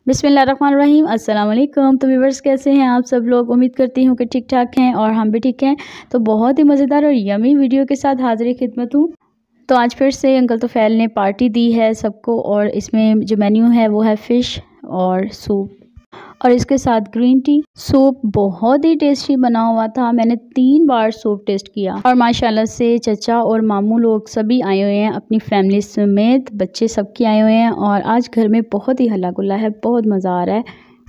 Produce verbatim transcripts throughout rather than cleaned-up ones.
बिस्मिल्लाहिर्रहमानिर्रहीम, अस्सलाम वालेकुम। तो व्यूअर्स, कैसे हैं आप सब लोग? उम्मीद करती हूँ कि ठीक ठाक हैं और हम भी ठीक हैं। तो बहुत ही मज़ेदार और यमी वीडियो के साथ हाज़िर खिदमत हूँ। तो आज फिर से अंकल तुफैल ने पार्टी दी है सबको, और इसमें जो मेन्यू है वो है फ़िश और सूप, और इसके साथ ग्रीन टी। सूप बहुत ही टेस्टी बना हुआ था। मैंने तीन बार सूप टेस्ट किया, और माशाल्लाह से चचा और मामू लोग सभी आए हुए हैं, अपनी फैमिली समेत, बच्चे सबके आए हुए हैं। और आज घर में बहुत ही हल्ला गुल्ला है, बहुत मज़ा आ रहा है।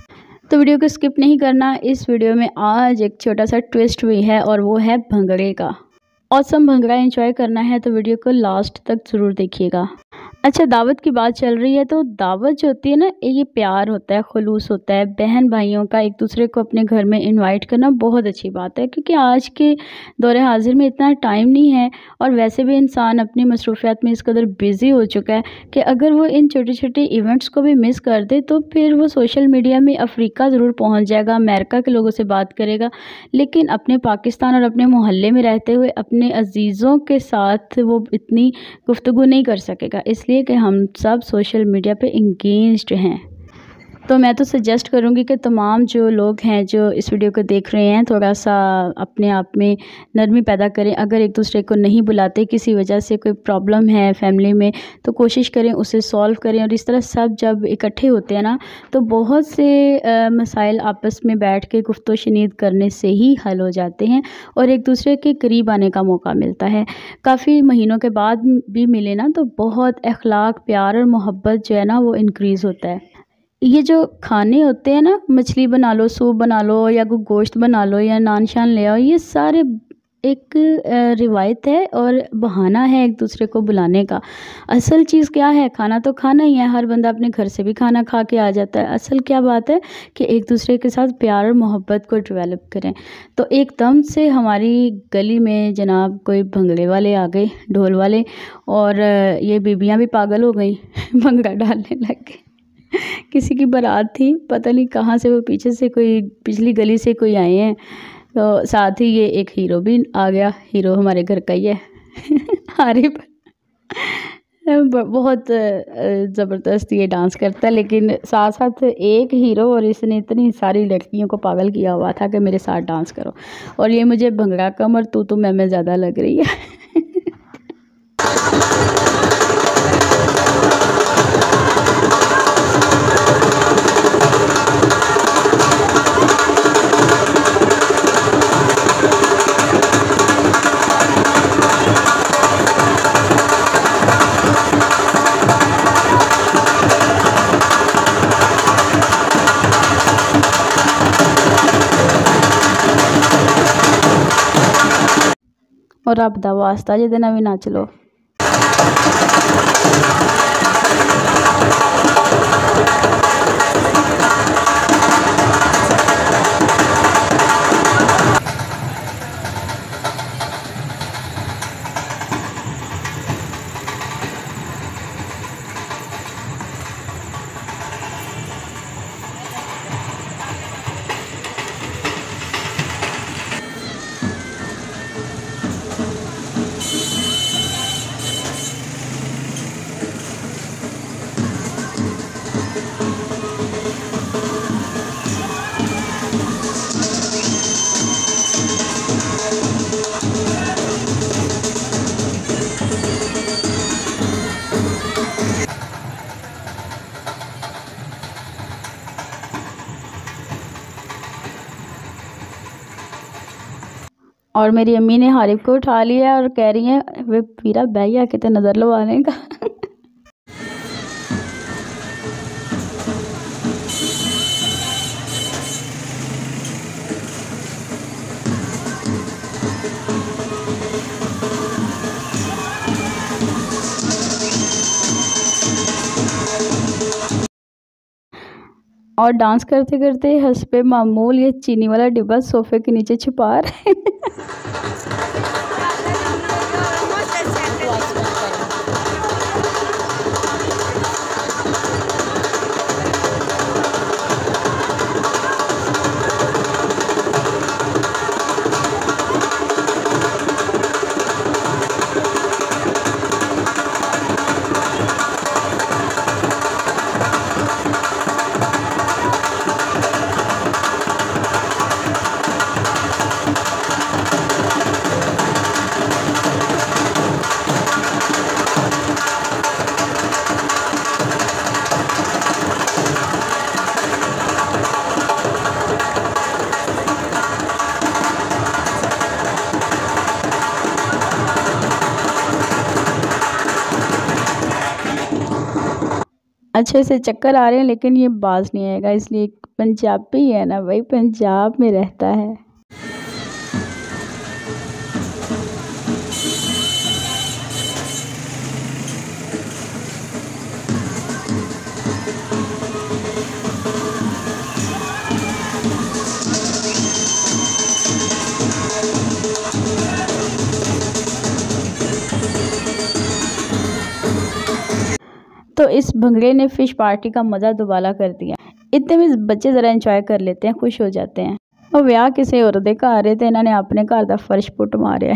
तो वीडियो को स्किप नहीं करना। इस वीडियो में आज एक छोटा सा ट्विस्ट हुई है, और वो है भंगड़े का। औसम भंगड़ा एंजॉय करना है तो वीडियो को लास्ट तक ज़रूर देखिएगा। अच्छा, दावत की बात चल रही है, तो दावत जो होती है ना, ये प्यार होता है, खुलूस होता है, बहन भाइयों का एक दूसरे को अपने घर में इनवाइट करना बहुत अच्छी बात है। क्योंकि आज के दौरे हाजिर में इतना टाइम नहीं है, और वैसे भी इंसान अपनी मसरूफियात में इस कदर बिज़ी हो चुका है कि अगर वो इन छोटे छोटे इवेंट्स को भी मिस कर दे तो फिर वो सोशल मीडिया में अफ्रीका ज़रूर पहुँच जाएगा, अमेरिका के लोगों से बात करेगा, लेकिन अपने पाकिस्तान और अपने मोहल्ले में रहते हुए अपने अजीज़ों के साथ वो इतनी गुफ्तगू नहीं कर सकेगा। इसलिए कि हम सब सोशल मीडिया पे इंगेज्ड हैं। तो मैं तो सजेस्ट करूँगी कि तमाम जो लोग हैं जो इस वीडियो को देख रहे हैं, थोड़ा सा अपने आप में नरमी पैदा करें। अगर एक दूसरे को नहीं बुलाते, किसी वजह से कोई प्रॉब्लम है फैमिली में, तो कोशिश करें उसे सॉल्व करें। और इस तरह सब जब इकट्ठे होते हैं ना, तो बहुत से आ, मसाइल आपस में बैठ के गुफ्तो शनीद करने से ही हल हो जाते हैं, और एक दूसरे के करीब आने का मौका मिलता है। काफ़ी महीनों के बाद भी मिले ना, तो बहुत अखलाक, प्यार और मोहब्बत जो है ना, वो इंक्रीज़ होता है। ये जो खाने होते हैं ना, मछली बना लो, सूप बना लो, या कोई गोश्त बना लो, या नान शान ले आओ, ये सारे एक रिवायत है और बहाना है एक दूसरे को बुलाने का। असल चीज़ क्या है? खाना तो खाना ही है, हर बंदा अपने घर से भी खाना खा के आ जाता है। असल क्या बात है कि एक दूसरे के साथ प्यार और मोहब्बत को डेवलप करें। तो एकदम से हमारी गली में जनाब कोई भंगड़े वाले आ गए, ढोल वाले, और ये बीबियाँ भी पागल हो गई भंगड़ा डालने लग गए। किसी की बारात थी, पता नहीं कहाँ से, वो पीछे से कोई पिछली गली से कोई आए हैं। तो साथ ही ये एक हीरो भी आ गया, हीरो हमारे घर का ही है हारिब। बहुत ज़बरदस्त ये डांस करता है, लेकिन साथ साथ एक हीरो, और इसने इतनी सारी लड़कियों को पागल किया हुआ था कि मेरे साथ डांस करो। और ये मुझे भंगड़ा कम और तू तो मैं में ज़्यादा लग रही है और आप दा वास्ता जे दिन भी नाच लो। और मेरी अम्मी ने हारिब को उठा लिया और कह रही है वे पीरा बैया कितने नज़र लवाने का और डांस करते करते हस्बे मामूल ये चीनी वाला डिब्बा सोफे के नीचे छुपा रहे अच्छे से चक्कर आ रहे हैं लेकिन ये बाज नहीं आएगा, इसलिए पंजाबी है ना भाई, पंजाब में रहता है। तो इस भंगड़े ने फ़िश पार्टी का मज़ा दुबाला कर दिया। इतने में बच्चे ज़रा इंजॉय कर लेते हैं, खुश हो जाते हैं। और ब्याह किसी और दे घर रहे थे, इन्होंने अपने घर का फर्श पुट मारे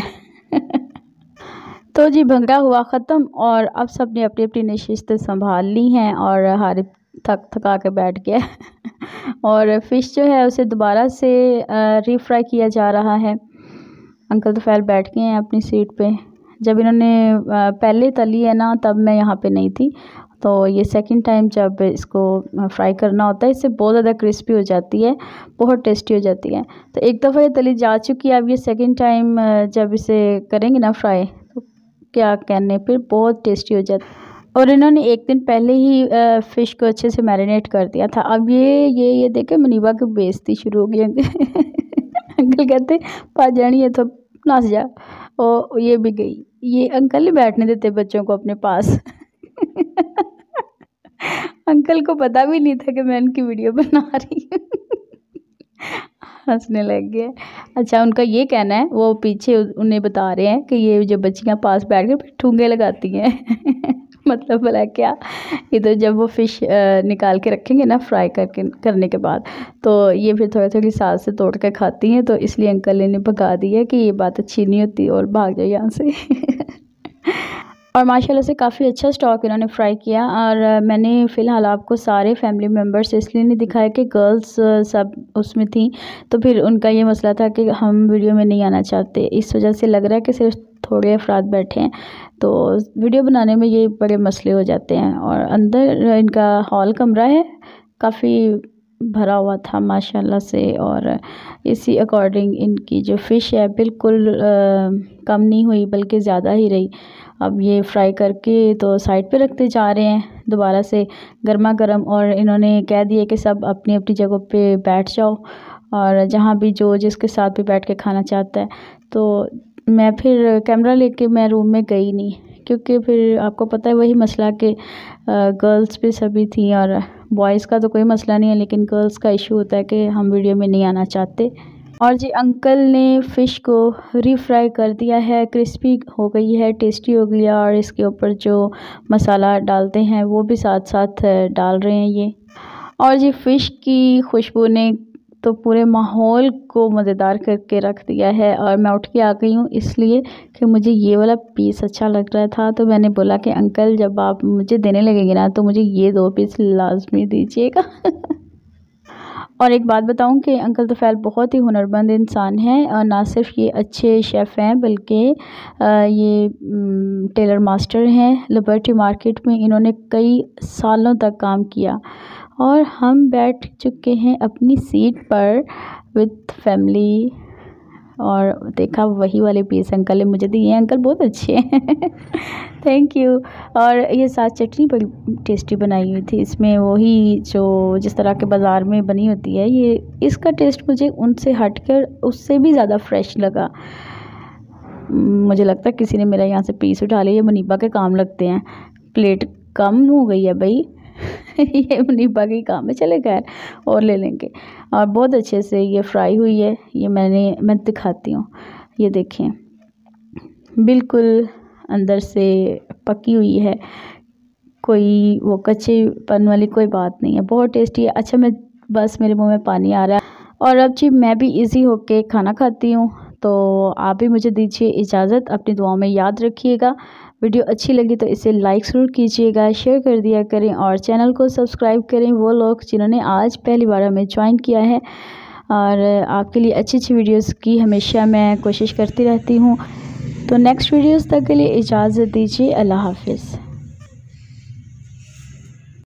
तो जी भंगड़ा हुआ ख़त्म और अब सब ने अपनी अपनी नशिस्तें संभाल ली हैं और हारिब थक थका के बैठ गया और फ़िश जो है उसे दोबारा से रीफ्राई किया जा रहा है। अंकल तुफैल बैठ गए हैं अपनी सीट पे। जब इन्होंने पहले तली है ना तब मैं यहाँ पे नहीं थी, तो ये सेकंड टाइम जब इसको फ्राई करना होता है, इससे बहुत ज़्यादा क्रिस्पी हो जाती है, बहुत टेस्टी हो जाती है। तो एक दफ़ा ये तली जा चुकी है, अब ये सेकंड टाइम जब इसे करेंगे ना फ्राई तो क्या कहने, फिर बहुत टेस्टी हो जाती है। और इन्होंने एक दिन पहले ही फ़िश को अच्छे से मैरिनेट कर दिया था। अब ये ये ये देखे मुनीबा की बेइज्जती शुरू हो गई अंकल कहते पा जानी है तो नाच जा, और ये भी गई। ये अंकल ही बैठने देते बच्चों को अपने पास अंकल को पता भी नहीं था कि मैं उनकी वीडियो बना रही हूँ हंसने लग गया। अच्छा, उनका ये कहना है, वो पीछे उन्हें बता रहे हैं कि ये जो बच्चियाँ पास बैठ कर ठूंगे लगाती हैं मतलब भला क्या, इधर जब वो फ़िश निकाल के रखेंगे ना फ्राई करके करने के बाद, तो ये फिर थोड़ी थोड़ी साथ से तोड़ के खाती हैं, तो इसलिए अंकल ने भगा दिया कि ये बात अच्छी नहीं होती और भाग जाओ यहाँ से और माशाल्लाह से काफ़ी अच्छा स्टॉक इन्होंने फ्राई किया। और मैंने फ़िलहाल आपको सारे फैमिली मेम्बर्स इसलिए नहीं दिखाया कि गर्ल्स सब उसमें थी, तो फिर उनका ये मसला था कि हम वीडियो में नहीं आना चाहते, इस वजह से लग रहा है कि सिर्फ थोड़े अफराद बैठे हैं, तो वीडियो बनाने में ये बड़े मसले हो जाते हैं। और अंदर इनका हॉल कमरा है, काफ़ी भरा हुआ था माशाल्लाह से, और इसी अकॉर्डिंग इनकी जो फ़िश है बिल्कुल आ, कम नहीं हुई बल्कि ज़्यादा ही रही। अब ये फ्राई करके तो साइड पे रखते जा रहे हैं दोबारा से गर्मा गर्म, और इन्होंने कह दिया कि सब अपनी अपनी जगह पे बैठ जाओ और जहाँ भी जो जिसके साथ भी बैठ के खाना चाहता है। तो मैं फिर कैमरा लेके मैं रूम में गई नहीं, क्योंकि फिर आपको पता है वही मसला कि गर्ल्स भी सभी थी, और बॉयज़ का तो कोई मसला नहीं है लेकिन गर्ल्स का इशू होता है कि हम वीडियो में नहीं आना चाहते। और जी अंकल ने फ़िश को रीफ्राई कर दिया है, क्रिस्पी हो गई है, टेस्टी हो गया, और इसके ऊपर जो मसाला डालते हैं वो भी साथ साथ डाल रहे हैं ये। और जी फ़िश की खुशबू ने तो पूरे माहौल को मज़ेदार करके रख दिया है। और मैं उठ के आ गई हूँ इसलिए कि मुझे ये वाला पीस अच्छा लग रहा था, तो मैंने बोला कि अंकल जब आप मुझे देने लगेंगे ना तो मुझे ये दो पीस लाजमी दीजिएगा और एक बात बताऊं कि अंकल तुफैल बहुत ही हुनरमंद इंसान हैं, और ना सिर्फ ये अच्छे शेफ़ हैं बल्कि ये टेलर मास्टर हैं। लिबर्टी मार्केट में इन्होंने कई सालों तक काम किया, और हम बैठ चुके हैं अपनी सीट पर विद फैमिली, और देखा वही वाले पीस अंकल ने मुझे दिए हैं। अंकल बहुत अच्छे हैं थैंक यू। और ये साथ चटनी बड़ी टेस्टी बनाई हुई थी, इसमें वही जो जिस तरह के बाज़ार में बनी होती है, ये इसका टेस्ट मुझे उनसे हटकर उससे भी ज़्यादा फ्रेश लगा। मुझे लगता है किसी ने मेरा यहाँ से पीस उठा लिया, ये मुनीबा के काम लगते हैं। प्लेट कम हो गई है भाई ये मुनीबा के काम है, चले खैर और ले लेंगे। और बहुत अच्छे से ये फ्राई हुई है, ये मैंने मैं दिखाती हूँ, ये देखें बिल्कुल अंदर से पकी हुई है, कोई वो कच्चेपन वाली कोई बात नहीं है, बहुत टेस्टी है। अच्छा, मैं बस मेरे मुंह में पानी आ रहा है, और अब जी मैं भी इजी होके खाना खाती हूँ, तो आप भी मुझे दीजिए इजाज़त। अपनी दुआओं में याद रखिएगा। वीडियो अच्छी लगी तो इसे लाइक ज़रूर कीजिएगा, शेयर कर दिया करें, और चैनल को सब्सक्राइब करें वो लोग जिन्होंने आज पहली बार हमें ज्वाइन किया है। और आपके लिए अच्छी अच्छी वीडियोस की हमेशा मैं कोशिश करती रहती हूँ। तो नेक्स्ट वीडियोस तक के लिए इजाज़त दीजिए। अल्लाह हाफिज़।